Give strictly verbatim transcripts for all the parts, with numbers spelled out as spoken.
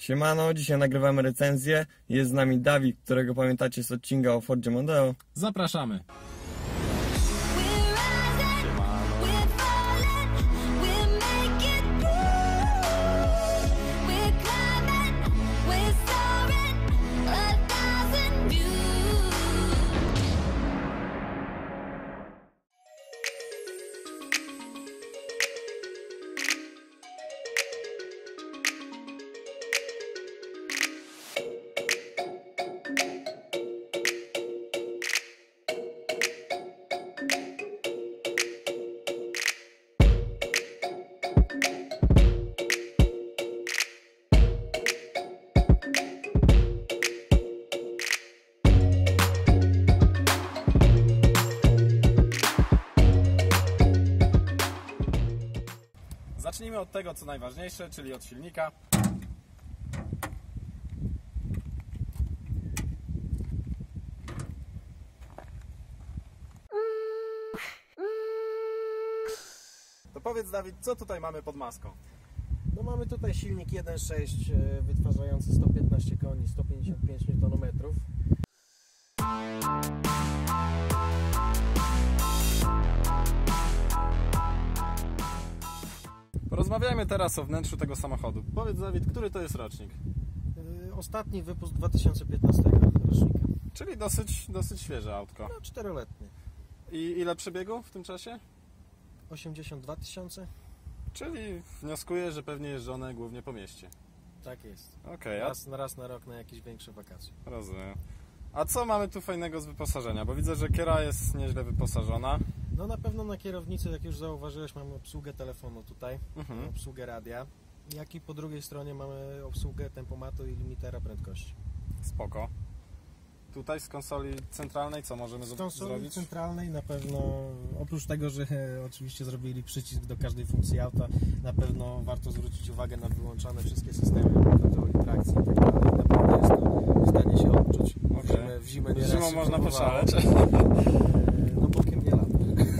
Siemano, dzisiaj nagrywamy recenzję. Jest z nami Dawid, którego pamiętacie z odcinka o Fordzie Mondeo. Zapraszamy! Zacznijmy od tego, co najważniejsze, czyli od silnika. To powiedz, Dawid, co tutaj mamy pod maską? No mamy tutaj silnik jeden sześć wytwarzający sto piętnaście koni, sto pięćdziesiąt pięć niutonometrów. Porozmawiajmy teraz o wnętrzu tego samochodu. Powiedz, Dawid, który to jest rocznik? Yy, ostatni wypust dwa tysiące piętnastego rocznika. Czyli dosyć, dosyć świeże autko. No, czteroletnie. I ile przebiegu w tym czasie? osiemdziesiąt dwa tysiące. Czyli wnioskuję, że pewnie jeżdżone głównie po mieście. Tak jest. Okej, a... raz, raz na rok na jakieś większe wakacje. Rozumiem. A co mamy tu fajnego z wyposażenia? Bo widzę, że kiera jest nieźle wyposażona. No na pewno na kierownicy, jak już zauważyłeś, mamy obsługę telefonu tutaj, Mhm. obsługę radia, jak i po drugiej stronie mamy obsługę tempomatu i limitera prędkości. Spoko. Tutaj z konsoli centralnej co możemy Z konsoli zrobić? centralnej na pewno, oprócz tego, że e, oczywiście zrobili przycisk do każdej funkcji auta, na pewno warto zwrócić uwagę na wyłączone wszystkie systemy kontroli trakcji i tak dalej. Naprawdę jest to w stanie się odczuć. Okay. W zimę, w zimę nieraz Zimą się można próbowało. poszaleć. E, no bokiem nie lata.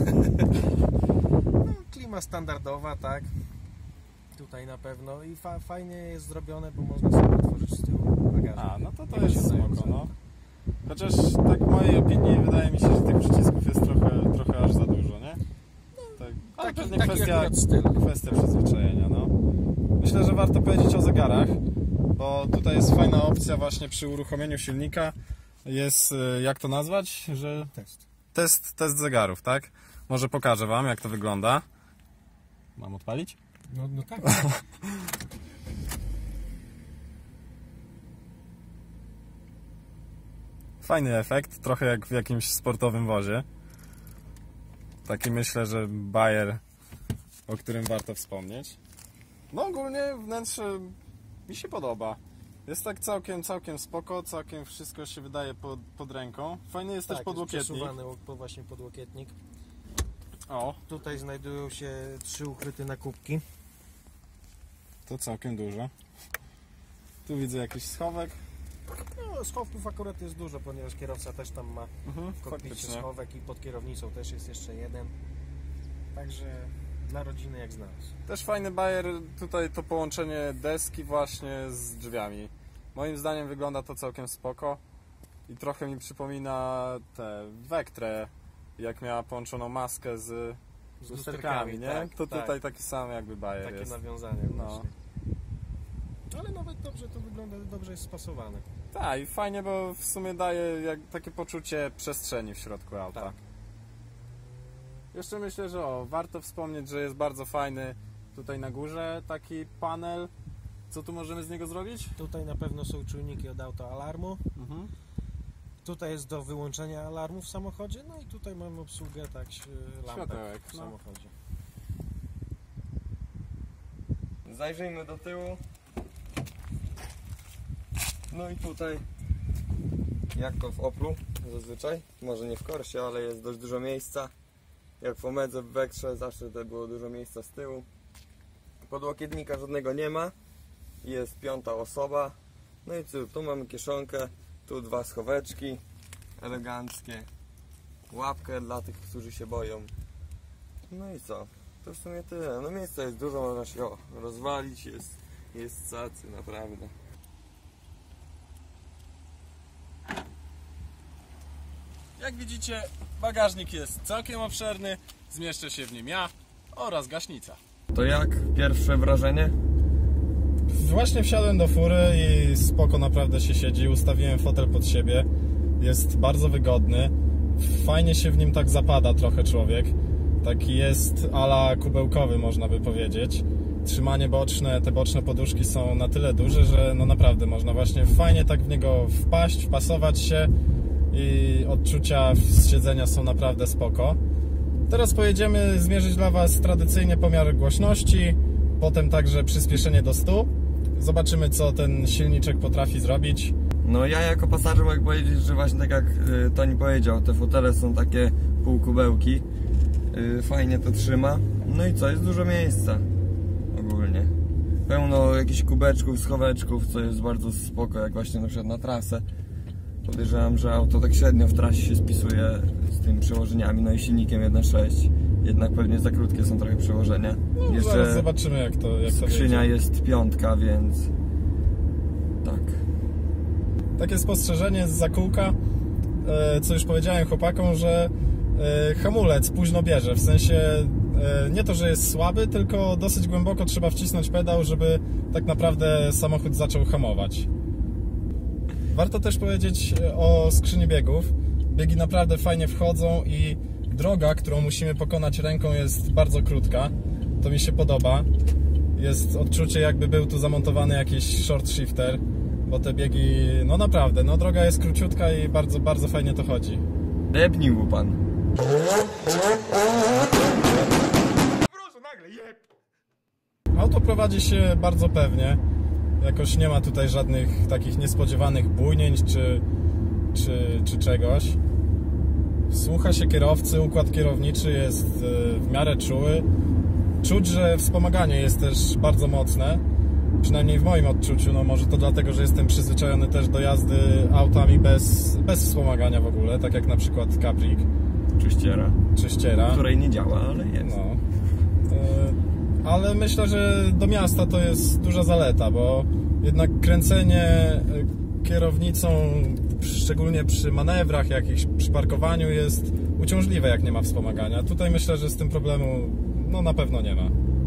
No, klima standardowa, tak. Tutaj na pewno i fa fajnie jest zrobione, bo można sobie otworzyć z tyłu bagażnik. A, no to to jest spoko, no. Chociaż tak w mojej opinii wydaje mi się, że tych przycisków jest trochę, trochę aż za dużo, nie? Tak. Ale taki, pewnie taki kwestia, styl. kwestia przyzwyczajenia, no. Myślę, że warto powiedzieć o zegarach, bo tutaj jest fajna opcja właśnie przy uruchomieniu silnika. Jest, jak to nazwać? Że... Test. Test, test zegarów, tak? Może pokażę Wam, jak to wygląda. Mam odpalić? No, no tak. Fajny efekt, trochę jak w jakimś sportowym wozie. Taki myślę, że bajer, o którym warto wspomnieć. No ogólnie wnętrze mi się podoba. Jest tak całkiem, całkiem spoko, całkiem wszystko się wydaje pod, pod ręką. Fajny jest Tak, też podłokietnik. jest przesuwany po właśnie podłokietnik. O, Tutaj znajdują się trzy uchwyty na kubki. to całkiem dużo. Tu widzę jakiś schowek. No, schowków akurat jest dużo, ponieważ kierowca też tam ma Mhm, w kokpicie faktycznie. schowek i pod kierownicą też jest jeszcze jeden. Także dla rodziny jak znalazł. Też fajny bajer, tutaj to połączenie deski właśnie z drzwiami. Moim zdaniem wygląda to całkiem spoko i trochę mi przypomina tę Vectrę, jak miała połączoną maskę z, z lusterkami, nie? tak, to tak. tutaj taki sam jakby bajer Takie jest. nawiązanie No. właśnie. Ale nawet dobrze to wygląda, dobrze jest spasowane. Tak, i fajnie, bo w sumie daje jak takie poczucie przestrzeni w środku auta. Tak. Jeszcze myślę, że o, warto wspomnieć, że jest bardzo fajny tutaj na górze taki panel. Co tu możemy z niego zrobić? Tutaj na pewno są czujniki od autoalarmu. Mhm. Tutaj jest do wyłączenia alarmu w samochodzie. No i tutaj mamy obsługę tak lampek Światełek, w no. samochodzie. Zajrzyjmy do tyłu. No i tutaj, jak to w Oplu zazwyczaj, może nie w Corsie, ale jest dość dużo miejsca. Jak w Omedze, w Vectrze zawsze to było dużo miejsca z tyłu. Podłokietnika żadnego nie ma. Jest piąta osoba. No i co, tu mamy kieszonkę, tu dwa schoweczki eleganckie. Łapkę dla tych, którzy się boją. No i co? To w sumie tyle. No miejsca jest dużo, można się o, rozwalić, jest, jest cacy, naprawdę. Jak widzicie, bagażnik jest całkiem obszerny, zmieszczę się w nim ja oraz gaśnica. To jak pierwsze wrażenie? Właśnie wsiadłem do fury i spoko naprawdę się siedzi, ustawiłem fotel pod siebie, jest bardzo wygodny, fajnie się w nim tak zapada trochę człowiek, taki jest ala kubełkowy można by powiedzieć. Trzymanie boczne, te boczne poduszki są na tyle duże, że no naprawdę można właśnie fajnie tak w niego wpaść, wpasować się i odczucia z siedzenia są naprawdę spoko. Teraz pojedziemy zmierzyć dla Was tradycyjnie pomiar głośności, potem także przyspieszenie do stu. Zobaczymy, co ten silniczek potrafi zrobić. No ja jako pasażer mogę powiedzieć, że właśnie tak jak y, Toni powiedział, te fotele są takie półkubełki, y, fajnie to trzyma. No i co, jest dużo miejsca ogólnie. Pełno jakichś kubeczków, schoweczków, co jest bardzo spoko, jak właśnie na przykład na trasę. Podejrzewam, że auto tak średnio w trasie się spisuje z tymi przełożeniami, no i silnikiem jeden sześć. Jednak pewnie za krótkie są trochę przełożenia. No, Jeszcze zaraz zobaczymy, jak to jak skrzynia to jest piątka, więc tak. Takie spostrzeżenie z zakółka, co już powiedziałem chłopakom, że hamulec późno bierze, w sensie nie to, że jest słaby, tylko dosyć głęboko trzeba wcisnąć pedał, żeby tak naprawdę samochód zaczął hamować. Warto też powiedzieć o skrzyni biegów. Biegi naprawdę fajnie wchodzą i droga, którą musimy pokonać ręką, jest bardzo krótka. To mi się podoba. Jest odczucie, jakby był tu zamontowany jakiś short shifter, bo te biegi, no naprawdę, no droga jest króciutka i bardzo, bardzo fajnie to chodzi. Jebnił pan. Auto prowadzi się bardzo pewnie. Jakoś nie ma tutaj żadnych takich niespodziewanych bujnięć czy, czy, czy czegoś. Słucha się kierowcy, układ kierowniczy jest w miarę czuły. Czuć, że wspomaganie jest też bardzo mocne. Przynajmniej w moim odczuciu, no może to dlatego, że jestem przyzwyczajony też do jazdy autami bez, bez wspomagania w ogóle, tak jak na przykład Caprik. Czy ściera. Czy ściera. Której nie działa, ale jest. No. Ale myślę, że do miasta to jest duża zaleta, bo jednak kręcenie kierownicą, szczególnie przy manewrach, jakichś przy parkowaniu, jest uciążliwe, jak nie ma wspomagania. Tutaj myślę, że z tym problemu no na pewno nie ma.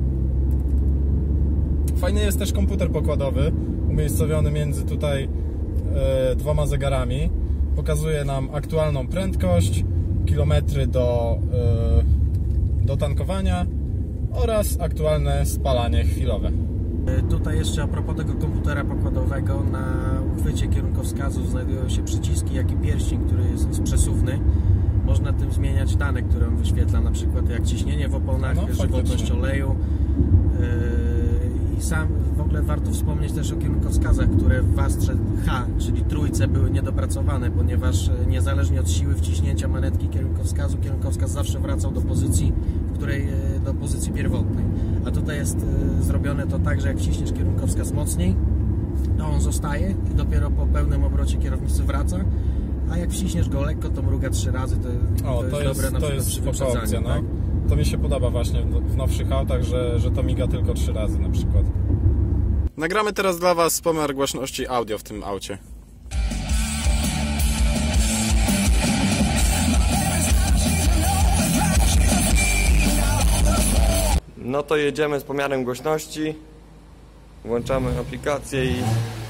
Fajny jest też komputer pokładowy, umiejscowiony między tutaj e, dwoma zegarami. Pokazuje nam aktualną prędkość, kilometry do, e, do tankowania oraz aktualne spalanie chwilowe. Tutaj jeszcze a propos tego komputera pokładowego, na uchwycie kierunkowskazu znajdują się przyciski, jak i pierścień, który jest, jest przesuwny. Można tym zmieniać dane, które on wyświetla, na przykład jak ciśnienie w oponach, no, żywotność oleju. I sam w ogóle warto wspomnieć też o kierunkowskazach, które w Astrze H, czyli trójce, były niedopracowane, ponieważ niezależnie od siły wciśnięcia manetki kierunkowskazu, kierunkowskaz zawsze wracał do pozycji, w której, do pozycji pierwotnej. A tutaj jest zrobione to tak, że jak wciśniesz kierunkowskaz mocniej, to on zostaje i dopiero po pełnym obrocie kierownicy wraca, a jak wciśniesz go lekko, to mruga trzy razy, to, o, to, to jest, jest dobre na to przykład jest przy wyprzedzaniu, opcja, no. tak? To mi się podoba właśnie w nowszych autach, że, że to miga tylko trzy razy na przykład. Nagramy teraz dla Was pomiar głośności audio w tym aucie. No to jedziemy z pomiarem głośności. Włączamy aplikację i...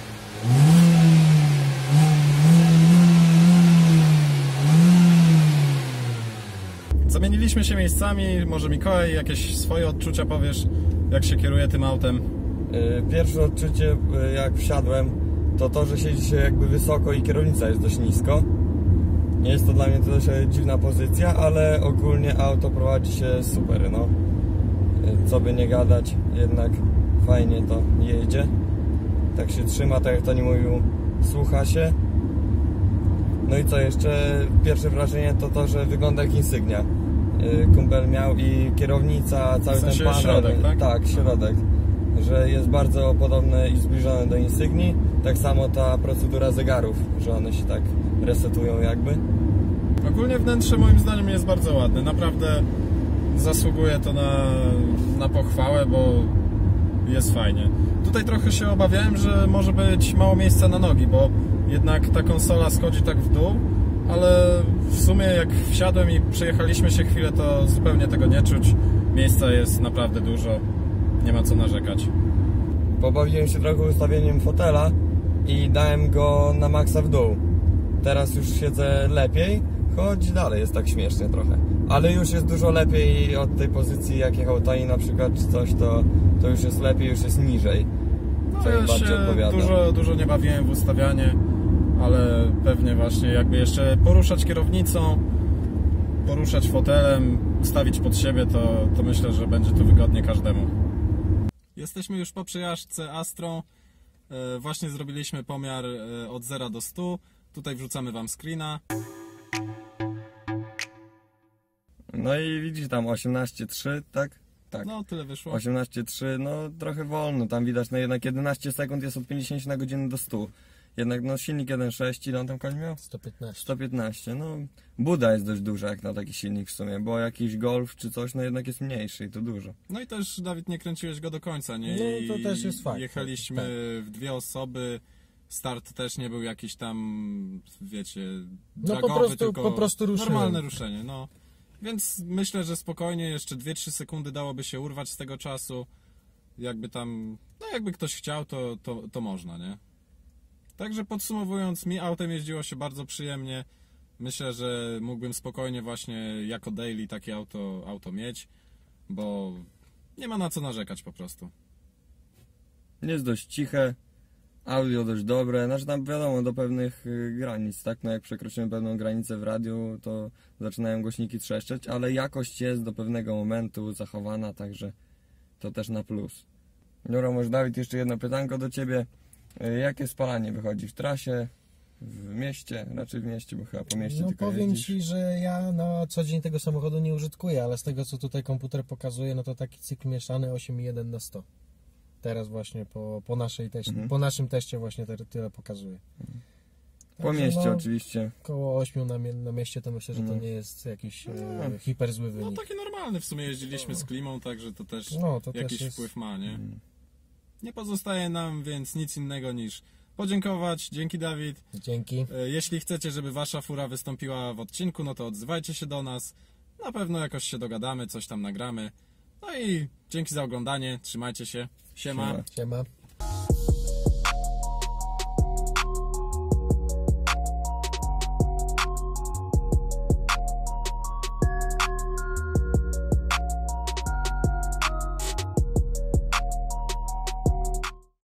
Zamieniliśmy się miejscami, może Mikołaj jakieś swoje odczucia powiesz, jak się kieruje tym autem? Pierwsze odczucie, jak wsiadłem, to to, że siedzi się jakby wysoko i kierownica jest dość nisko. Nie jest to dla mnie to dość dziwna pozycja, ale ogólnie auto prowadzi się super, no. Co by nie gadać, jednak fajnie to jedzie. Tak się trzyma, tak jak Toni mówił, słucha się. No i co jeszcze, pierwsze wrażenie to to, że wygląda jak Insignia. Kumpel miał i kierownica, cały w sensie ten panel. Środek, tak? Tak, środek. Że jest bardzo podobne i zbliżone do Insignii. Tak samo ta procedura zegarów, że one się tak resetują jakby. Ogólnie wnętrze moim zdaniem jest bardzo ładne. Naprawdę zasługuje to na, na pochwałę, bo jest fajnie. Tutaj trochę się obawiałem, że może być mało miejsca na nogi, bo jednak ta konsola schodzi tak w dół, ale w sumie jak wsiadłem i przejechaliśmy się chwilę, to zupełnie tego nie czuć. Miejsca jest naprawdę dużo, nie ma co narzekać. Pobawiłem się trochę ustawieniem fotela i dałem go na maksa w dół. Teraz już siedzę lepiej, choć dalej jest tak śmiesznie trochę. Ale już jest dużo lepiej od tej pozycji, jak jechał Tani na przykład, czy coś, to, to już jest lepiej, już jest niżej. No Co ja mi bardziej się odpowiada. dużo, dużo nie bawiłem w ustawianie, ale pewnie właśnie jakby jeszcze poruszać kierownicą, poruszać fotelem, ustawić pod siebie, to, to myślę, że będzie to wygodnie każdemu. Jesteśmy już po przejażdżce Astrą. E, właśnie zrobiliśmy pomiar e, od zera do stu. Tutaj wrzucamy Wam screena. No i widzisz tam osiemnaście trzy, tak? Tak. No tyle wyszło. osiemnaście trzy, no trochę wolno, tam widać, no jednak jedenaście sekund jest od pięćdziesiąt na godzinę do stu. Jednak no silnik jeden przecinek sześć, ile on tam koni miał? sto piętnaście. sto piętnaście, no Buda jest dość duża jak na taki silnik w sumie, bo jakiś Golf czy coś, no jednak jest mniejszy i to dużo. No i też, Dawid, nie kręciłeś go do końca, nie? No, to I też jest fakt. Jechaliśmy Tak. w dwie osoby. Start też nie był jakiś tam, wiecie, No dragowy, po prostu, tylko po prostu ruszyłem. normalne ruszenie, no. Więc myślę, że spokojnie jeszcze dwie trzy sekundy dałoby się urwać z tego czasu. Jakby tam, no jakby ktoś chciał, to, to, to można, nie? Także podsumowując, mi autem jeździło się bardzo przyjemnie. Myślę, że mógłbym spokojnie właśnie jako daily takie auto, auto mieć, bo nie ma na co narzekać po prostu. Jest dość ciche, audio dość dobre, znaczy tam wiadomo do pewnych y, granic, tak? No jak przekroczymy pewną granicę w radiu, to zaczynają głośniki trzeszczeć, ale jakość jest do pewnego momentu zachowana, także to też na plus. Dobra, może Dawid, jeszcze jedno pytanko do Ciebie. Y, Jakie spalanie wychodzi w trasie, w mieście, raczej w mieście, bo chyba po mieście No tylko powiem jeździsz. Ci, że ja na co dzień tego samochodu nie użytkuję, ale z tego co tutaj komputer pokazuje, no to taki cykl mieszany osiem przecinek jeden na sto. Teraz właśnie po, po, naszej teście, Mhm. po naszym teście właśnie te, tyle pokazuje. Po Także mieście no, oczywiście. Koło ośmiu na, mie- na mieście to myślę, że to Mhm. nie jest jakiś e, No. hiper zły No wynik. taki normalny, w sumie jeździliśmy z klimą, także to też No to jakiś też jest... wpływ ma, nie? Mm. Nie pozostaje nam więc nic innego niż podziękować. Dzięki, Dawid. Dzięki. E, Jeśli chcecie, żeby wasza fura wystąpiła w odcinku, no to odzywajcie się do nas. Na pewno jakoś się dogadamy, coś tam nagramy. No i dzięki za oglądanie. Trzymajcie się. Siema. Siema. Siema.